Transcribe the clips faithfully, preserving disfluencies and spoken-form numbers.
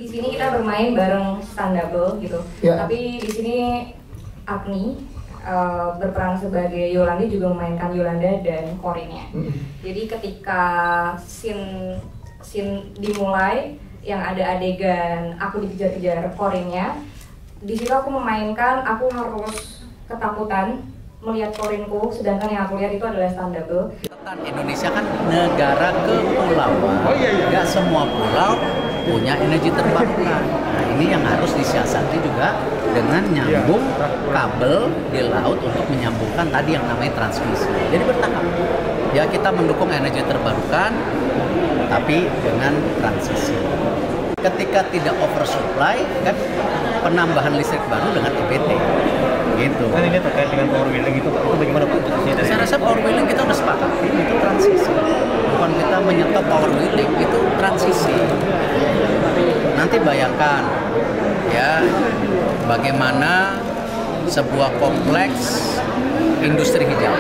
di sini kita bermain bareng stand double gitu. Ya. Tapi di sini Agni uh, berperan sebagai Yolandi juga memainkan Yolanda dan Corinne-nya. Mm-hmm. Jadi ketika scene scene dimulai yang ada adegan aku dikejar-kejar Corinne-nya, di situ aku memainkan aku harus ketakutan melihat Corinne-ku, sedangkan yang aku lihat itu adalah stand double. Indonesia kan negara kepulauan, oh, iya, iya. Gak semua pulau punya energi terbarukan. Nah ini yang harus disiasati juga dengan nyambung kabel di laut untuk menyambungkan tadi yang namanya transmisi. Jadi bertahap. Ya kita mendukung energi terbarukan, tapi dengan transisi. Ketika tidak oversupply, kan penambahan listrik baru dengan E B T. Gitu. Kan ini terkait dengan power wheeling itu, itu bagaimana Pak? Saya rasa power wheeling kita udah sepakat, itu transisi. Bukan kita menyetop power wheeling, itu transisi. Nanti bayangkan, ya, bagaimana sebuah kompleks industri hijau.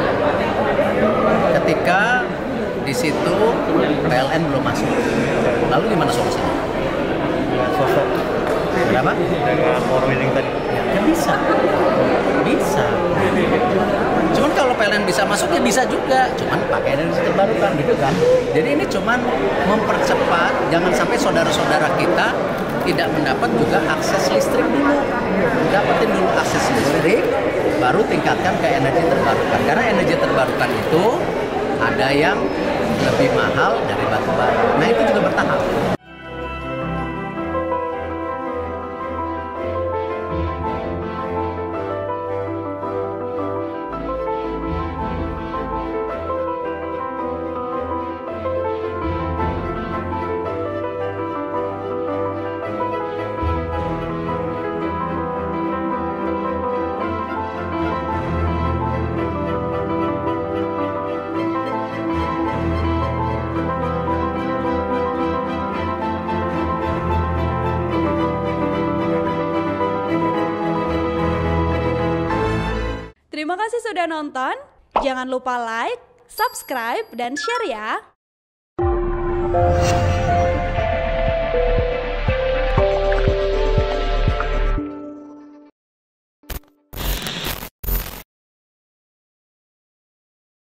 Ketika di situ P L N belum masuk, lalu gimana solusinya? Sosok berapa? Dengan power wheeling tadi. Ya bisa, bisa. Cuman kalau P L N bisa masuk ya bisa juga, cuman pakai energi terbarukan gitu kan. Jadi ini cuman mempercepat, jangan sampai saudara-saudara kita tidak mendapat juga akses listrik dulu. Dapatin dulu akses listrik, baru tingkatkan ke energi terbarukan. Karena energi terbarukan itu ada yang lebih mahal dari batu bara. Nah itu juga bertahap. Terima kasih sudah nonton. Jangan lupa like, subscribe, dan share ya.